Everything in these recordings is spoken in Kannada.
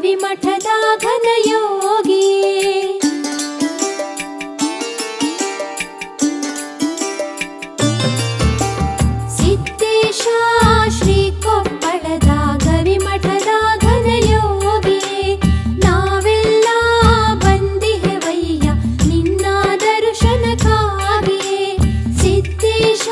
ಗವಿಮಠದ ಘನಯೋಗಿ. ಸಿದ್ದೇಶ ಶ್ರೀ ಕೊಪ್ಪಳದ ಗವಿಮಠದ ಘನಯೋಗಿ. ನಾವೆಲ್ಲ ಬಂದಿಹೆವಯ್ಯ ನಿನ್ನ ದರ್ಶನಕ್ಕಾಗಿ ಸಿದ್ದೇಶ.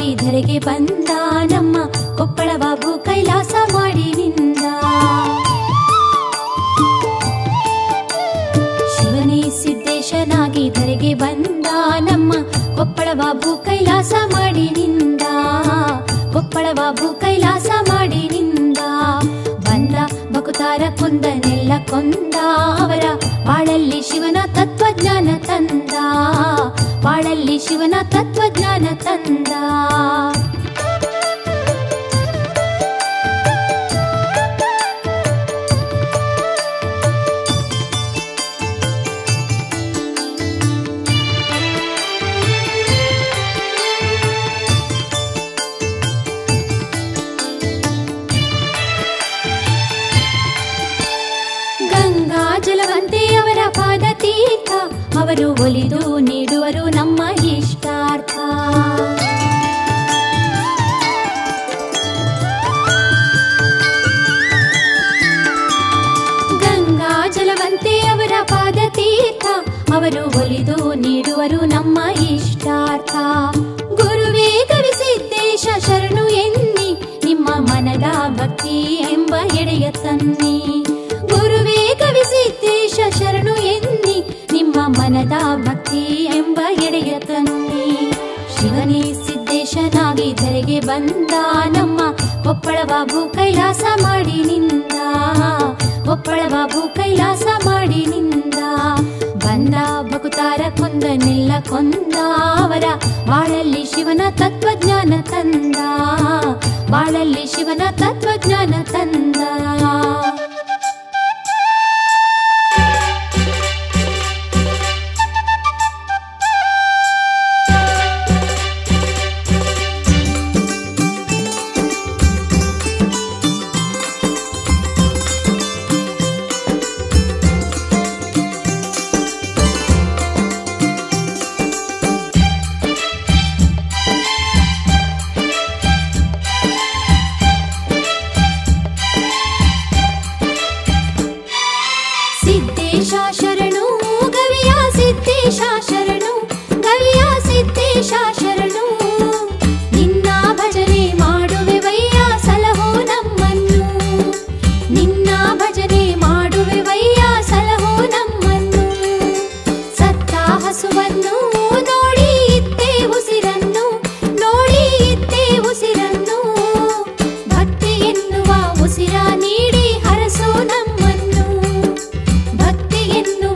ಸಿದ್ದೇಶನಾಗಿ ಧರೆಗೆ ಬಂದ ನಮ್ಮ ಕೊಪ್ಪಳ ಬಾಬು ಕೈಲಾಸ ಮಾಡಿ ನಿಂದ. ಶಿವನೇ ಸಿದ್ದೇಶನಾಗಿ ಧರೆಗೆ ಬಂದ ನಮ್ಮ ಕೊಪ್ಪಳ ಬಾಬು ಕೈಲಾಸ ಮಾಡಿ ನಿಂದ. ಕೊಪ್ಪಳ ಬಾಬು ಕೈಲಾಸ ಮಾಡಿ ನಿಂದ. ಬಂದ ಭಕುತಾರ ಕೊಂದನೆಲ್ಲ ಕೊಂದ, ಅವರ ಬಾಳಲ್ಲಿ ಶಿವನ ತತ್ವಜ್ಞಾನ ತಂದ. ಬಾಳಲ್ಲಿ ಶಿವನ ತತ್ವಜ್ಞಾನ ತಂದ. ಗಂಗಾ ಜಲವಂತೆ ಅವರ ಪಾದ ತೀರ್ಥ, ಅವರು ಒಲಿದು ನೀಡುವರು ನಮ್ಮ ಇಷ್ಟಾರ್ಥ. ಗಂಗಾ ಜಲವಂತೆ ಅವರ ಪಾದ ತೀರ್ಥ, ಅವರು ಒಲಿದು ನೀಡುವರು ನಮ್ಮ ಇಷ್ಟಾರ್ಥ. ಗುರುವೇ ಗವಿಸಿದ್ದೇಶ ಶರಣು ಎನ್ನಿ, ನಿಮ್ಮ ಮನದ ಭಕ್ತಿ ಎಂಬ ಎಡೆಯ ತನ್ನಿ. ಗುರುವೇ ಗವಿಸಿದ್ದೇಶ ಶರಣು ಎನ್ನಿ, ನಿಮ್ಮ ಮನದ ಭಕ್ತಿ ಎಂಬ ಎಡೆಯ ತನ್ನಿ. ಶಿವನೇ ಸಿದ್ದೇಶನಾಗಿ ಧರೆಗೆ ಬಂದ ನಮ್ಮ ಕೊಪ್ಪಳ ಬಾಬು ಕೈಲಾಸ ಮಾಡಿ ನಿಂದ. ಕೊಪ್ಪಳ ಬಾಬು ಕೈಲಾಸ ಮಾಡಿ ನಿಂದ. ಬಂದ ಭಕುತಾರ ಕೊಂದನೆಲ್ಲ ಕೊಂದ, ಅವರ ಬಾಳಲ್ಲಿ ಶಿವನ ತತ್ವಜ್ಞಾನ ತಂದ. ಬಾಳಲ್ಲಿ ಶಿವನ ತತ್ವಜ್ಞಾನ ತಂದ. ಸಿದ್ದೇಶ ಶರಣು ಗವಿಯ ಸಿದ್ದೇಶ ಶರಣು, ಗವಿಯ ಸಿದ್ದೇಶ ಶರಣು. ನಿನ್ನ ಭಜನೆ ಮಾಡುವೆವಯ್ಯ ಸಲಹೋ ನಮ್ಮನ್ನು. ನಿನ್ನ ಭಜನೆ ಮಾಡುವೆವಯ್ಯ ಸಲಹೋ ನಮ್ಮನ್ನು. ಸತ್ತ ಹಸುವನ್ನು ನೋಡಿ ಇತ್ತೇ ಉಸಿರನ್ನು, ನೋಡಿ ಇತ್ತೇ ಉಸಿರನ್ನು. ಭಕ್ತಿ ಎನ್ನುವ ಉಸಿರ ನೀಡಿ ಹರಸೋ ನಮ್ಮನ್ನು. ಭಕ್ತಿ ಎನ್ನುವ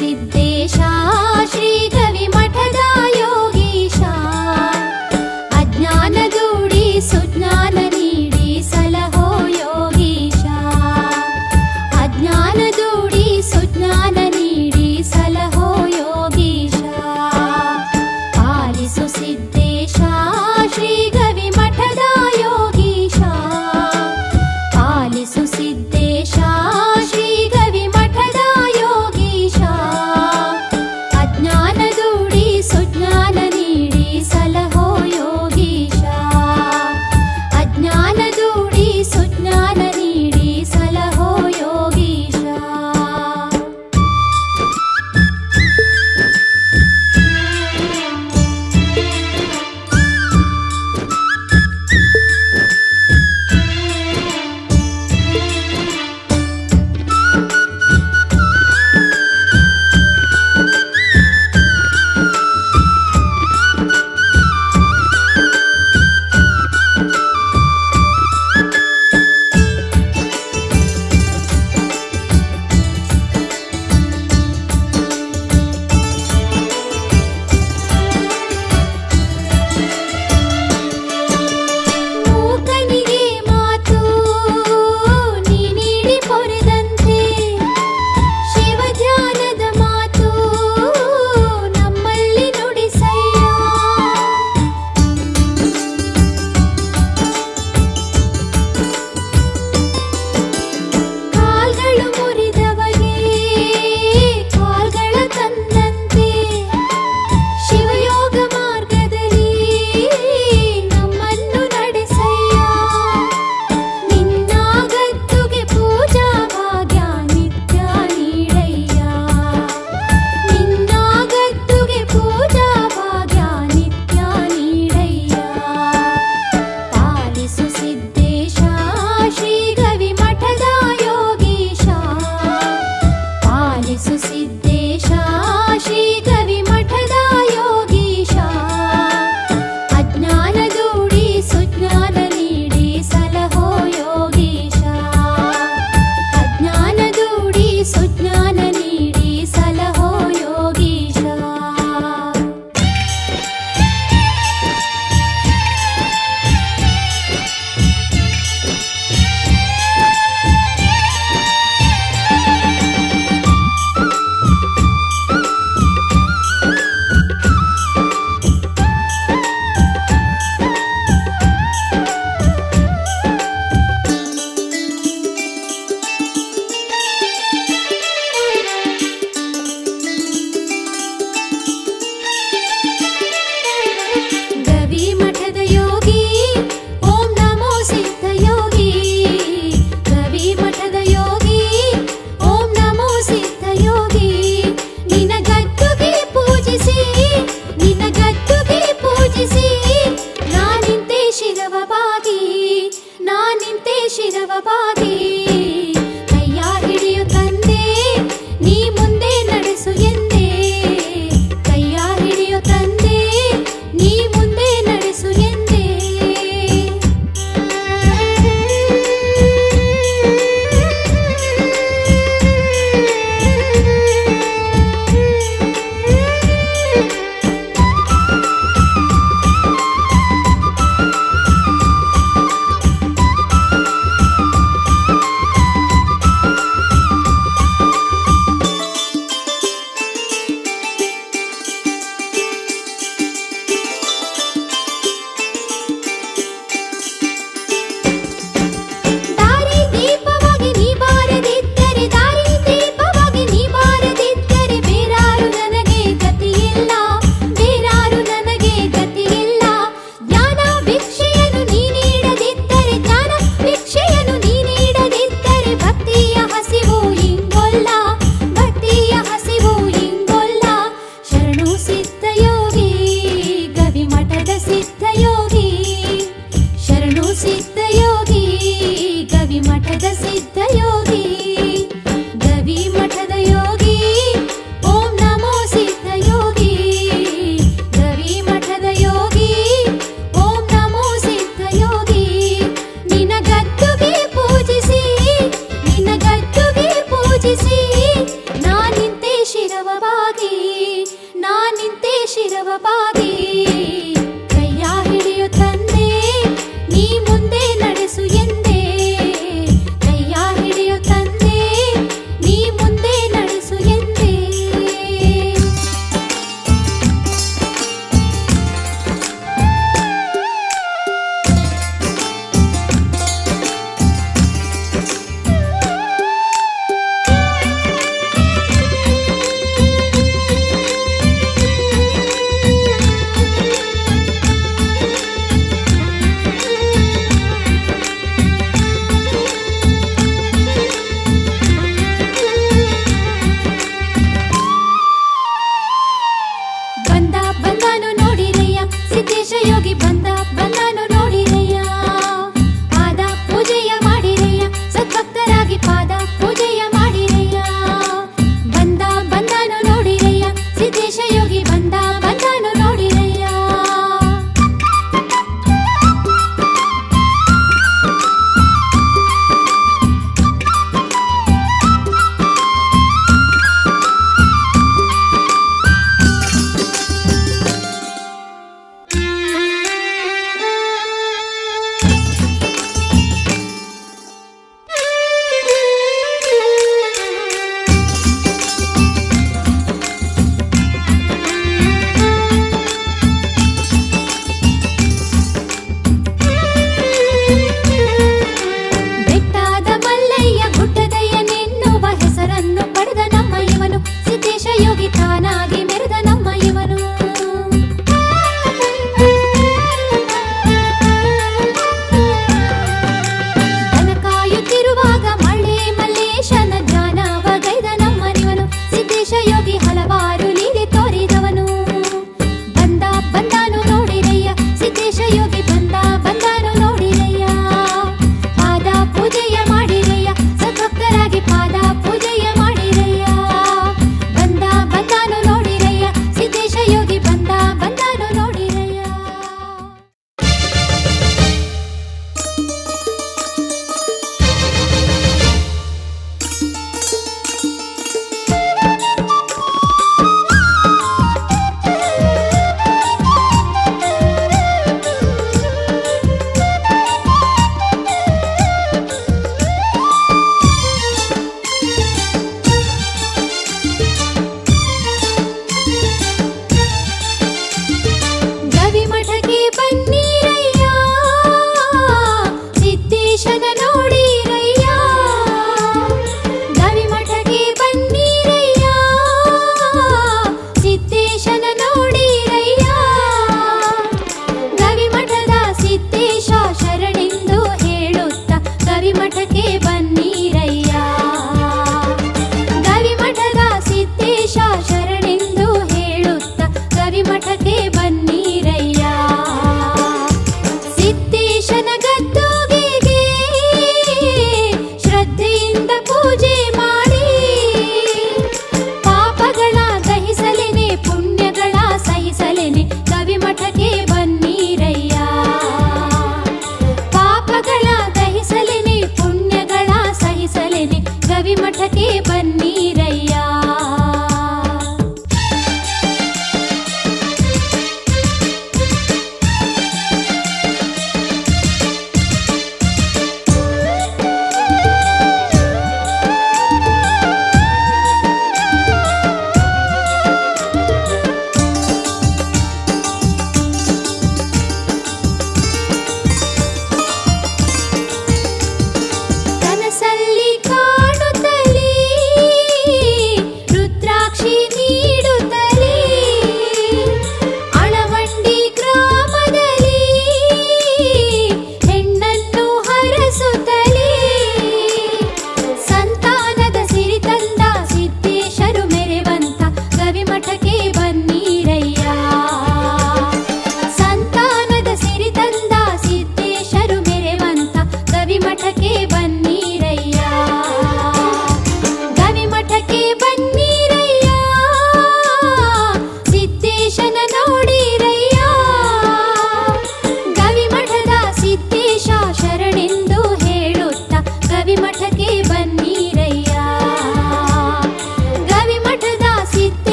ಸಿದ್ದೇಶ ಶ್ರೀ ಗವಿ ಮಠದ ಯೋಗೀಶ ಅಜ್ಞಾನ ದೂಡಿ ಸುಜ್ಞಾನ ನೀಡಿ ಸಲಹೋ ಯೋಗೀಶ ಅಜ್ಞಾನ ದೂಡಿ ಸುಜ್ಞಾನ ನೀಡಿ ಸಲಹೋ ಯೋಗೀಶ ಪಾಲಿಸು ಸಿದ್ದೇಶ ಶ್ರೀ ಗವಿ ಮಠದ ಯೋಗೀಶ ಪಾಲಿಸು ಸಿದ್ದೇಶ ಶ್ರೀ ಗವಿ ಮಠದ ಯೋಗೀಶ ಅಜ್ಞಾನ ದೂಡಿ ಸುಜ್ಞಾನ ನೀಡಿ ಸಲಹೋ ಯೋಗೀಶ ಅಜ್ಞಾನ ದೂಡಿ ಸುಜ್ಞಾನ ನೀಡಿ ಸಲಹೋ ಯೋಗೀಶ ಮೂಕನಿಗೆ ಮಾತು ನೀ ನೀಡಿ ಪೊರೆದಂತೆ ಶಿವಧ್ಯಾನದ ಮಾತು ನಮ್ಮಲ್ಲಿ ನುಡಿಸಯ್ಯ ಕಾಲ್ಗಳು ಮುರಿದವಗೆ ಕಾಲ್ಗಳ ತಂದಂತೆ ಶಿವಯೋಗ ಮಾರ್ಗದಲ್ಲಿ ನಮ್ಮನ್ನು ನಡೆಸಯ್ಯ ನಿನ್ನ ಗದ್ದುಗೆ ಪೂಜಾ ಭಾಗ್ಯ ನಿತ್ಯ ನೀಡಯ್ಯ ನಿನ್ನ ಗದ್ದುಗೆ ಪೂಜಾ ಭಾಗ್ಯ ನಿತ್ಯ ನೀಡಯ್ಯ ಪಾಲಿಸು ಸಿದ್ದೇಶ ಶ್ರೀ ಗವಿ ಮಠದ ಯೋಗೀಶ ಪಾಲಿಸು ಸಿದ್ದೇಶ ಶ್ರೀ ಗವಿ ಮಠದ ಯೋಗೀಶ ಅಜ್ಞಾನ ದೂಡಿ ಸುಜ್ಞಾನ ನೀಡಿ ಸಲಹೋ ಯೋಗೀಶ ಅಜ್ಞಾನ ದೂಡಿ ಸುಜ್ಞಾನ ನೀಡಿ ಸಲಹೋ ಯೋಗೀಶ ಗವಿ ಮಠದ ಯೋಗಿ ಓಂ ನಮೋ ಸಿದ್ಧ ಯೋಗಿ ಗವಿ ಮಠದ ಯೋಗಿ ಓಂ ನಮೋ ಸಿದ್ಧ ಯೋಗಿ ನಿನ್ನ ಗದ್ದುಗೆ ಪೂಜಿಸಿ ನಿನ್ನ ಗದ್ದುಗೆ ಪೂಜಿಸಿ ನಾನಿಂತೆ ಶಿರವ ಬಾಗಿ ನಾನಿಂತೆ ಶಿರವ ಬಾಗಿ ಕೈಯ ಹಿಡಿಯು ತಂದೆ ನೀ ಮುಂದೆ ನಡೆಸು ಎಂದೇ ಕೈಯ ಹಿಡಿಯು ತಂದೆ ನೀ ಮುಂದೆ ನಡೆಸು ಎಂದೇ ದಾರಿ ದೀಪವಾಗಿ ನೀ ಬಾರದಿದ್ದರೆ ದಾರಿ ದೀಪವಾಗಿ ನೀ ಬಾರದಿದ್ದರೆ ಬೇರಾರು ನನಗೆ ಗತಿಯಿಲ್ಲ ಬೇರಾರು ನನಗೆ ಗತಿಯಿಲ್ಲ ಜ್ಞಾನ ಭಿಕ್ಷೆಯನ್ನು ನೀ ನೀಡದಿದ್ದರೆ ಜ್ಞಾನ ಭಿಕ್ಷೆಯನ್ನು ನೀ ನೀಡದಿದ್ದರೆ ಭಕ್ತಿಯ ಹಸಿವು ಇಂಗೊಲ್ಲ ಭಕ್ತಿಯ ಹಸಿವು ಇಂಗೊಲ್ಲ ಶರಣು ಸಿದ್ಧ ಯೋಗಿ ಗವಿ ಮಠದ ಸಿದ್ಧ ಯೋಗಿ ಶರಣು ಸಿದ್ಧ ಯೋಗಿ ಗವಿ ಮಠದ ಸಿದ್ಧ ಯೋಗಿ ಗವಿ ಮಠದ ಯೋಗಿ ಓಂ ನಮೋ ಸಿದ್ಧ ಯೋಗಿ ಗವಿ ಮಠದ ಯೋಗಿ ಓಂ ನಮೋ ಸಿದ್ಧ ಯೋಗಿ ನಿನ್ನ ಗದ್ದುಗೆ ಪೂಜಿಸಿ ನಿನ್ನ ಗದ್ದುಗೆ ಪೂಜಿಸಿ ನಾನಿಂತೆ ಶಿರವ ಬಾಗಿ ನಾನಿಂತೆ ಶಿರವ ಬಾಗಿ ಕೈಯ ಹಿಡಿಯು ತಂದೆ ನೀ ಮುಂದೆ ನಡೆಸು ಎಂದೇ ಕೈಯ ಹಿಡಿಯು ತಂದೆ ನೀ ಮುಂದೆ ನಡೆಸು ಎಂದೇ ಯೋಗಿ ಬಂದ ಬಂದನು ನೋಡಿರಯ್ಯ ಪಾದ ಪೂಜೆಯ ಮಾಡಿರಯ್ಯ ಸದ್ಭಕ್ತರಾಗಿ ಪಾದ ಪೂಜೆಯ ಮಾಡಿರಯ್ಯ ಬಂದ ಬಂದನು ನೋಡಿರಯ್ಯ ಸಿದ್ದೇಶ ಯೋಗಿ ಬಂದ ಬಂದನು ನೋಡಿರಯ್ಯ ಬಂದ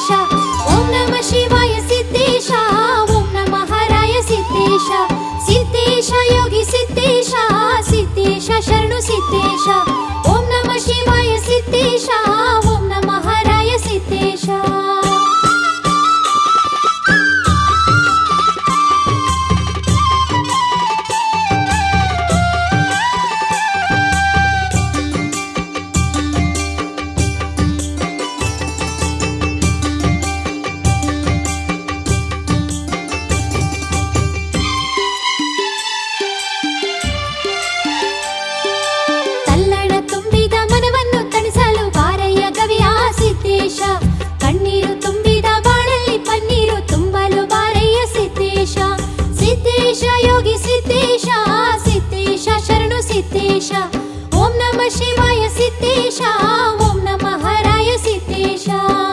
ಸಿದ್ದೇಶ ಓಂ ನಮಃ ಶಿವಾಯ ಸಿದ್ದೇಶ ಓಂ ನಮಃ ಹರಾಯ ಸಿದ್ದೇಶ ಸಿದ್ದೇಶ ಯೋಗಿ ಸಿದ್ದೇಶ ಸಿದ್ದೇಶ ಶರಣು ಸಿದ್ದೇಶ ಓಂ ನಮಃ ಶಿವಾಯ ಸಿದ್ದೇಶ ಓಂ ನಮಃ ಹರಾಯ ಸಿದ್ದೇಶ ಕಣ್ಣೀರು ತುಂಬಿದ ಬಾಳಲ್ಲಿ ಪನ್ನೀರು ತುಂಬಲು ಬಾರಯ್ಯ ಸಿದ್ದೇಶ ಸಿದ್ದೇಶ ಯೋಗಿ ಸಿದ್ದೇಶ ಸಿದ್ದೇಶ ಶರಣು ಸಿದ್ದೇಶ ಓಂ ನಮಃ ಶಿವಾಯ ಸಿದ್ದೇಶ ಓಂ ನಮಃ ಹರಾಯ ಸಿದ್ದೇಶ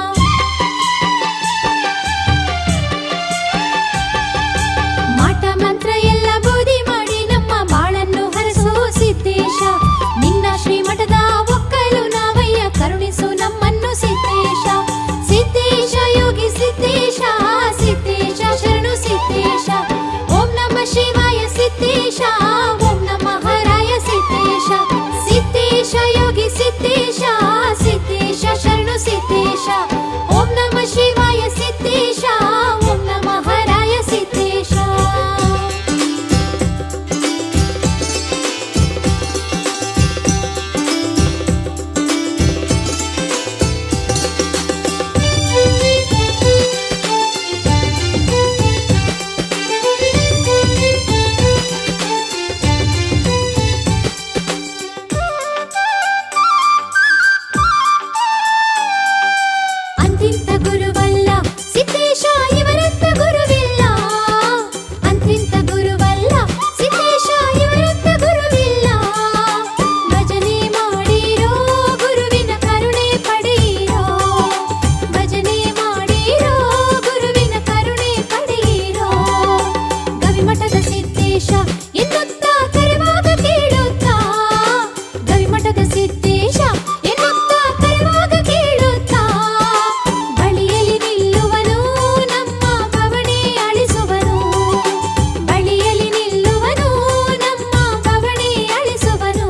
ಮಾಟ ಮಂತ್ರ ಎಲ್ಲ ಬೋಧಿ ಮಾಡಿ ನಮ್ಮ ಬಾಳನ್ನು ಹರಸೋ ಸಿದ್ದೇಶ ನಿನ್ನ ಶ್ರೀಮಠದ ಒಕ್ಕಲು ನಾವಯ್ಯ ಕರುಣಿಸು ನಮ್ಮನ್ನು ಸಿದ್ದೇಶ ಸಿದ್ದೇಶ ಯೋಗಿ ಸಿದ್ದೇಶ ಸಿದ್ದೇಶ ಶರಣು ಸಿದ್ದೇಶ ಓಂ ನಮಃ ಶಿವಾಯ ಸಿದ್ದೇಶ ಓಂ ನಮಃ ಹರಾಯ ಸಿದ್ದೇಶ ಸಿದ್ದೇಶ ಯೋಗಿ ಸಿದ್ದೇಶ ಸಿದ್ದೇಶ ಶರಣು ಸಿದ್ದೇಶ ಓಂ ನಮಃ ಶಿವಾಯ ಸಿದ್ದೇಶ ಓಂ ನಮಃ ಹರಾಯ ಸಿದ್ದೇಶ ಅಂತಿಂತ ಗುರುವಲ್ಲ ಸಿದ್ದೇಶ ಇವರಂತ ಗುರುವಿಲ್ಲ ಅಂತಿಂತ ಗುರುವಲ್ಲ ಸಿದ್ದೇಶ ಇವರಂತ ಗುರುವಿಲ್ಲ ಭಜನೆ ಮಾಡಿರೋ ಗುರುವಿನ ಕರುಣೆ ಪಡೆಯಿರೋ ಭಜನೆ ಮಾಡಿರೋ ಗುರುವಿನ ಕರುಣೆ ಪಡೆಯಿರೋ ಗವಿಮಠದ ಸಿದ್ದೇಶ ಎನ್ನುತ್ತಾ ಕರೆವಾಗ ಕೇಳುತ್ತಾ ಗವಿಮಠದ ಸಿದ್ದೇಶ ಎನ್ನುತ್ತಾ ಕರೆವಾಗ ಕೇಳುತ್ತಾ ಬಳಿಯಲ್ಲಿ ನಿಲ್ಲುವನು ನಮ್ಮ ಬವಣೆ ಅಳಿಸುವನು ಬಳಿಯಲ್ಲಿ ನಿಲ್ಲುವನು ನಮ್ಮ ಬವಣೆ ಅಳಿಸುವನು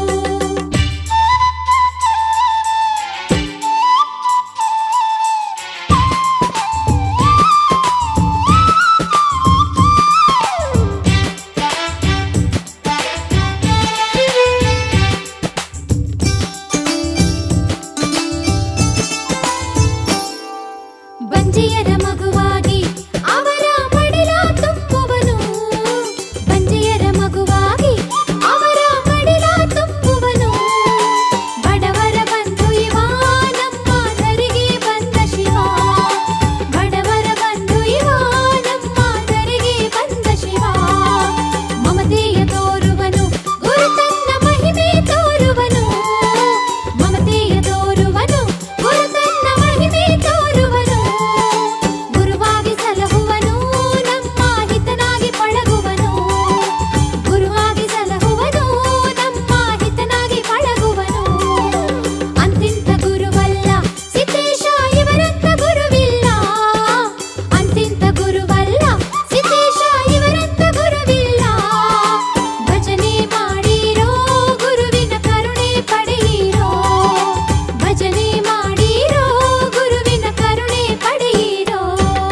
ಬಂಜೆಯರ ಮಗುವಾಗಿ ಅವರ ಮಡಿಲ ತುಂಬುವನು ಬಂಜೆಯರ ಮಗುವಾಗಿ ಅವರ ಮಡಿಲ ತುಂಬುವನು ಬಡವರ ಬಂಧು ಇವ ನಮ್ಮ ಧರೆಗೆ ಬಂದ ಶಿವ ಬಡವರ ಬಂಧು ಇವ ನಮ್ಮ ಧರೆಗೆ ಬಂದ ಶಿವ ಮಮತೆಯ ತೋರುವನು ಗುರು ತನ್ನ ಮಹಿಮೆ ತೋರುವನು ಮಮತೆಯ ತೋರುವನು ಗುರು ತನ್ನ ಮಹಿಮೆ ತೋರುವನು ಗುರುವಾಗಿ ಸಲಹುವನು ನಮ್ಮ ಹಿತನಾಗಿ ಪಳಗುವನು ಗುರುವಾಗಿ ಸಲಹುವನು ನಮ್ಮ ಹಿತನಾಗಿ ಪಳಗುವನು ಅಂತಿಂತ ಗುರುವಲ್ಲ ಸಿದ್ದೇಶ ಇವರಂತ ಗುರುವಿಲ್ಲ ಅಂತಿಂತ ಗುರುವಲ್ಲ ಸಿದ್ದೇಶ ಇವರಂತ ಗುರುವಿಲ್ಲ ಭಜನೆ ಮಾಡಿರೋ ಗುರುವಿನ ಕರುಣೆ ಪಡೆಯಿರೋ ಭಜನೆ ಮಾಡಿರೋ ಗುರುವಿನ ಕರುಣೆ ಪಡೆಯಿರೋ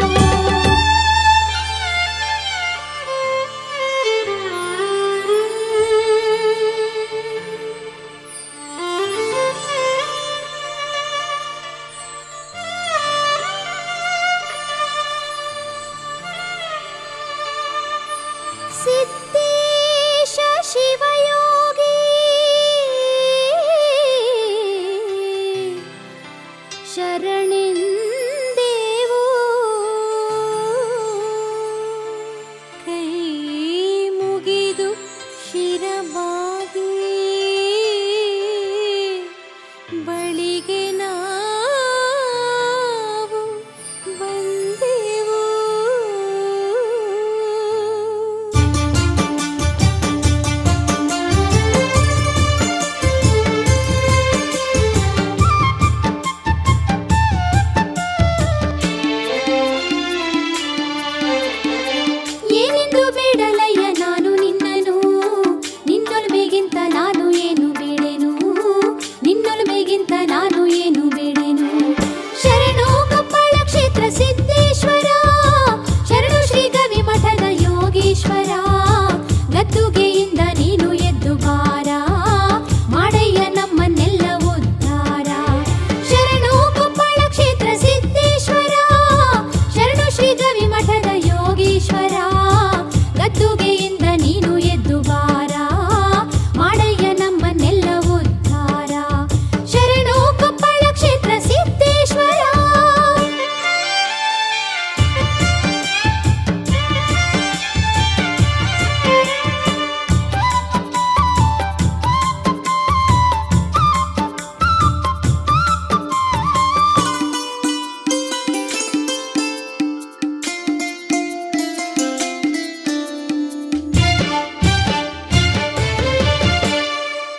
ಸಿದ್ದೇಶ ಶಿವಯೋಗಿ ಶರಣೆಂದೇವು ಕೈ ಮುಗಿದು ಶಿರಬಾಗಿ ಬಳಿಗೆ ನಾವು ಬಂದೆವು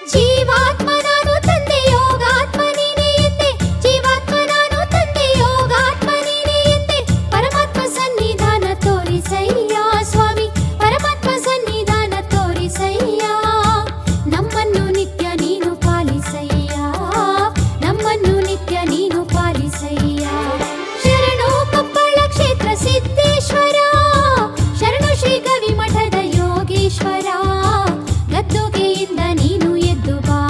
ಜೀವಾತ್ಮ ನಾನು ತಂದೆ ಯೋಗಾತ್ಮ ನೀನೇ ಎಂದೆ, ಜೀವಾತ್ಮ ನಾನು ತಂದೆ ಯೋಗಾತ್ಮ ನೀನೇ ಎಂದೆ. ಪರಮಾತ್ಮ ಸನ್ನಿಧಾನ ತೋರಿಸಯ್ಯ ಸ್ವಾಮಿ, ಪರಮಾತ್ಮ ಸನ್ನಿಧಾನ ತೋರಿಸಯ್ಯ. ನಮ್ಮನ್ನು ನಿತ್ಯ ನೀನು ಪಾಲಿಸಯ್ಯ, ನಮ್ಮನ್ನು ನಿತ್ಯ ನೀನು ಪಾಲಿಸಯ್ಯ. ಶರಣು ಕೊಪ್ಪಳ ಕ್ಷೇತ್ರ ಸಿದ್ದೇಶ್ವರ, ಶರಣು ಶ್ರೀ ಗವಿ ಮಠದ ಯೋಗೇಶ್ವರ. ಗದ್ದುಗೆಯಿಂದ ನೀನು ಎದ್ದು ಬಾ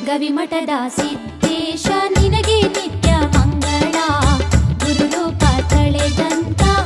ಗವಿಮಠದ ಸಿದ್ದೇಶ ನಿನಗೆ ನಿತ್ಯ ಮಂಗಳ ಗುರುರೂಪ ತಳೆದಂತ